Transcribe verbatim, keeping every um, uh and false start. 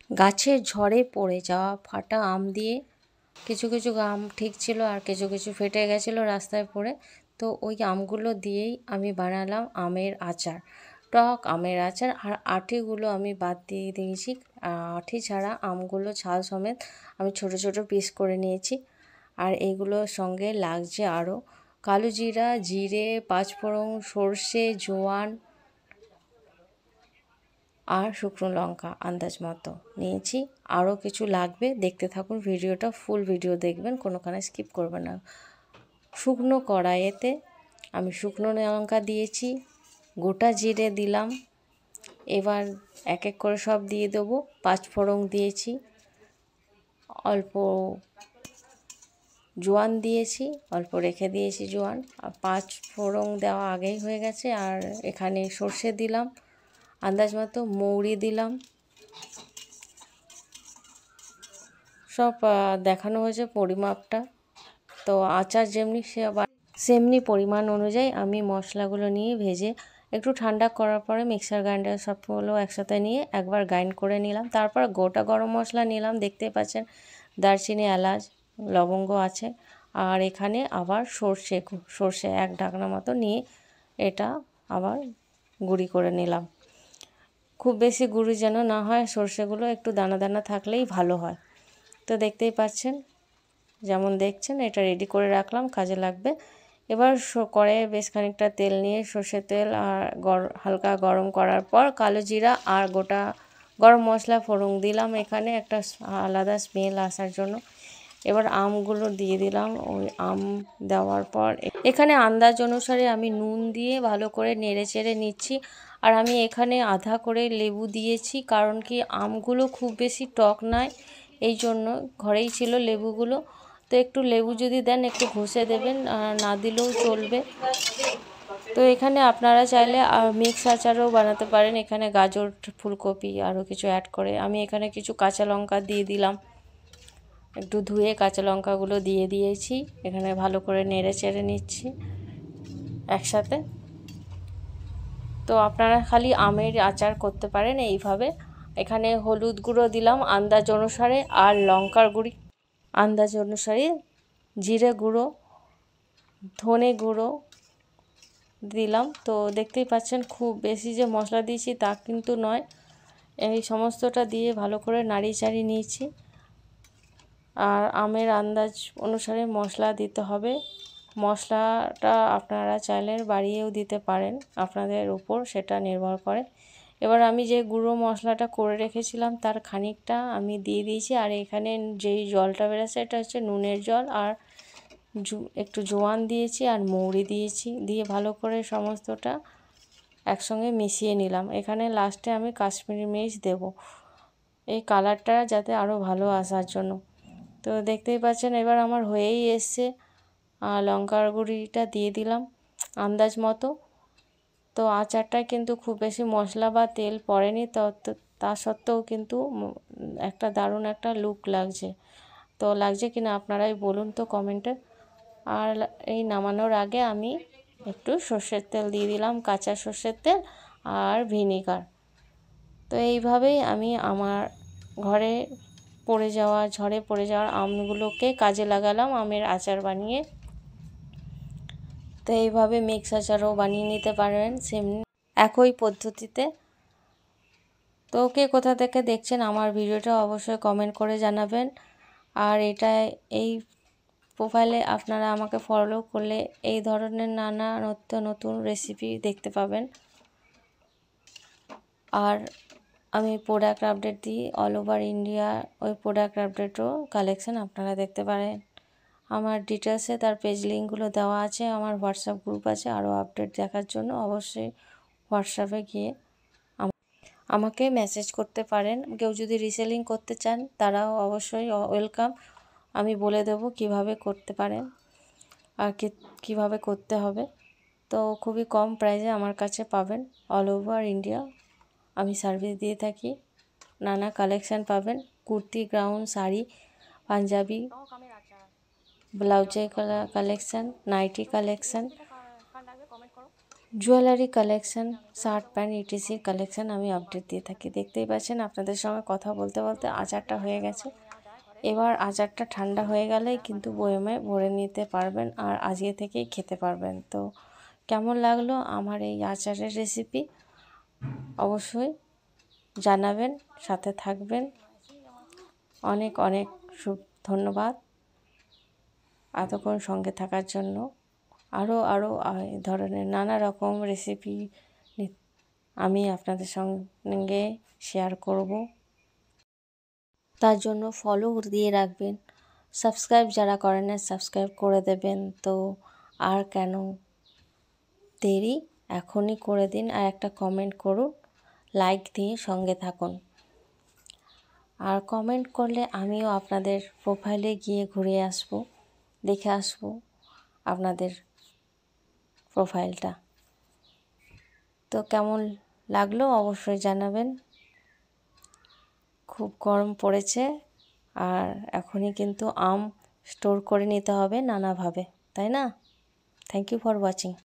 গাছের ঝড়ে পড়ে যাওয়া ফাটা আম দিয়ে কিছু কিছু আম ঠিক ছিল আর কিছু কিছু ফেটে গেছিলো রাস্তায় পড়ে। তো ওই আমগুলো দিয়েই আমি বানালাম আমের আচার, টক আমের আচার। আর আটিগুলো আমি বাদ দিয়ে দিয়েছি, আটি ছাড়া আমগুলো ছাল সমেত আমি ছোট ছোট পিস করে নিয়েছি। আর এইগুলোর সঙ্গে লাগছে আরও কালো জিরা, জিরে, পাঁচফোড়ন, সর্ষে, জোয়ান আর শুকনো লঙ্কা আন্দাজ মতো নিয়েছি। আরও কিছু লাগবে, দেখতে থাকুন ভিডিওটা, ফুল ভিডিও দেখবেন, কোনোখানে স্কিপ করবেন না। শুকনো কড়াইয়েতে আমি শুকনো লঙ্কা দিয়েছি, গোটা জিরে দিলাম, এবার এক এক করে সব দিয়ে দেবো। পাঁচফোড়ন দিয়েছি, অল্প জোয়ান দিয়েছি, অল্প রেখে দিয়েছি জোয়ান, আর পাঁচ ফোড়ন দেওয়া আগেই হয়ে গেছে। আর এখানে সর্ষে দিলাম, আন্দাজ মতো মৌরি দিলাম, সব দেখানো হয়েছে পরিমাপটা। তো আচার যেমনি সে আবার সেমনি পরিমাণ অনুযায়ী আমি মশলাগুলো নিয়ে ভেজে একটু ঠান্ডা করার পরে মিক্সার গ্রাইন্ডার সবগুলো একসাথে নিয়ে একবার গ্রাইন্ড করে নিলাম। তারপর গোটা গরম মশলা নিলাম, দেখতেই পাচ্ছেন দারচিনি, এলাচ, লবঙ্গ আছে। আর এখানে আবার সর্ষে সর্ষে এক ঢাকনা মতো নিয়ে এটা আবার গুঁড়ি করে নিলাম। খুব বেশি গুঁড়ি যেন না হয়, সর্ষেগুলো একটু দানা দানা থাকলেই ভালো হয়। তো দেখতেই পাচ্ছেন, যেমন দেখছেন এটা রেডি করে রাখলাম, কাজে লাগবে। এবার কড়াইয়ে বেশ খানিকটা তেল নিয়ে সর্ষের তেল আর হালকা গরম করার পর কালো জিরা আর গোটা গরম মশলা ফোড়ন দিলাম এখানে একটা আলাদা স্মেল আসার জন্য। এবার আমগুলো দিয়ে দিলাম। ওই আম দেওয়ার পর এখানে আন্দাজ অনুসারে আমি নুন দিয়ে ভালো করে নেড়ে চেড়ে নিচ্ছি। আর আমি এখানে আধা করে লেবু দিয়েছি, কারণ কি আমগুলো খুব বেশি টক নয়, এই জন্য ঘরেই ছিল লেবুগুলো। তো একটু লেবু যদি দেন একটু ঘষে দেবেন, না দিলেও চলবে। তো এখানে আপনারা চাইলে মিক্স আচারও বানাতে পারেন, এখানে গাজর, ফুলকপি আরও কিছু অ্যাড করে। আমি এখানে কিছু কাঁচা লঙ্কা দিয়ে দিলাম, একটু ধুয়ে কাঁচা লঙ্কাগুলো দিয়ে দিয়েছি। এখানে ভালো করে নেড়ে চেড়ে নিচ্ছি একসাথে। তো আপনারা খালি আমের আচার করতে পারেন এইভাবে। এখানে হলুদ গুঁড়ো দিলাম আন্দাজ অনুসারে, আর লঙ্কার গুঁড়ি আন্দাজ অনুসারে, জিরে গুঁড়ো, ধনে গুঁড়ো দিলাম। তো দেখতেই পাচ্ছেন খুব বেশি যে মশলা দিয়েছি তা কিন্তু নয়। এই সমস্তটা দিয়ে ভালো করে নাড়িয়ে চাড়িয়ে নিয়েছি। আর আমের আন্দাজ অনুসারে মশলা দিতে হবে। মশলাটা আপনারা চাইলে বাড়িয়েও দিতে পারেন, আপনাদের উপর সেটা নির্ভর করে। এবার আমি যে গুঁড়ো মশলাটা করে রেখেছিলাম তার খানিকটা আমি দিয়ে দিয়েছি। আর এখানে যেই জলটা বেরোচ্ছে এটা হচ্ছে নুনের জল, আর একটু জোয়ান দিয়েছি আর মৌরি দিয়েছি, দিয়ে ভালো করে সমস্তটা একসঙ্গে মিশিয়ে নিলাম। এখানে লাস্টে আমি কাশ্মীরি মির্চ দেব, এই কালারটা যাতে আরও ভালো আসার জন্য। তো দেখতেই পাচ্ছেন এবার আমার হয়েই এসছে। লঙ্কার গুঁড়িটা দিয়ে দিলাম আন্দাজ মতো। তো আচারটায় কিন্তু খুব বেশি মশলা বা তেল পড়েনি, তো তা সত্ত্বেও কিন্তু একটা দারুণ একটা লুক লাগছে। তো লাগছে কিনা আপনারাই বলুন তো কমেন্টে। আর এই নামানোর আগে আমি একটু সর্ষের তেল দিয়ে দিলাম, কাঁচা সর্ষের তেল আর ভিনিগার। তো এইভাবেই আমি আমার ঘরে পড়ে যাওয়া ঝড়ে পড়ে যাওয়ার আমগুলোকে কাজে লাগালাম আমের আচার বানিয়ে। তো এইভাবে মিক্স আচারও বানিয়ে নিতে পারবেন সেম একই পদ্ধতিতে। তো কে কোথা থেকে দেখছেন আমার ভিডিওটা অবশ্যই কমেন্ট করে জানাবেন। আর এটা এই প্রোফাইলে আপনারা আমাকে ফলো করলে এই ধরনের নানা নিত্য নতুন রেসিপি দেখতে পাবেন। আর আমি প্রোডাক্ট আপডেট দিই অল ওভার ইন্ডিয়া, ওই প্রোডাক্ট আপডেটও কালেকশান আপনারা দেখতে পারেন। আমার ডিটেলসে তার পেজ লিঙ্কগুলো দেওয়া আছে, আমার হোয়াটসঅ্যাপ গ্রুপ আছে। আরও আপডেট দেখার জন্য অবশ্যই হোয়াটসঅ্যাপে গিয়ে আমাকে মেসেজ করতে পারেন। কেউ যদি রিসেলিং করতে চান তারাও অবশ্যই ওয়েলকাম, আমি বলে দেব কিভাবে করতে পারেন আর কীভাবে করতে হবে। তো খুবই কম প্রাইসে আমার কাছে পাবেন, অল ওভার ইন্ডিয়া আমি সার্ভিস দিয়ে থাকি। নানা কালেকশান পাবেন, কুর্তি, গাউন, শাড়ি, পাঞ্জাবি, ব্লাউজের collection, nightie collection, jewellery collection, shirt pant ইটিসির কালেকশান আমি আপডেট দিয়ে থাকি। দেখতেই পাচ্ছেন আপনাদের সঙ্গে কথা বলতে বলতে আচারটা হয়ে গেছে। এবার আচারটা ঠান্ডা হয়ে গেলেই কিন্তু বয়মে ভরে নিতে পারবেন আর আজকে থেকেই খেতে পারবেন। তো কেমন লাগলো আমার এই আচারের রেসিপি অবশ্যই জানাবেন, সাথে থাকবেন। অনেক অনেক শুভ ধন্যবাদ এতক্ষণ সঙ্গে থাকার জন্য। আরও আরও এই ধরনের নানা রকম রেসিপি আমি আপনাদের সঙ্গে শেয়ার করব। তার জন্য ফলো দিয়ে রাখবেন, সাবস্ক্রাইব যারা করেন না সাবস্ক্রাইব করে দেবেন। তো আর কেন দেরি, এখনই করে দিন আর একটা কমেন্ট করুন, লাইক দিয়ে সঙ্গে থাকুন। আর কমেন্ট করলে আমিও আপনাদের প্রোফাইলে গিয়ে ঘুরে আসব, দেখে আসব আপনাদের প্রোফাইলটা। তো কেমন লাগলো অবশ্যই জানাবেন। খুব গরম পড়েছে আর এখনই কিন্তু আম স্টোর করে নিতে হবে নানাভাবে, তাই না? Thank you for watching.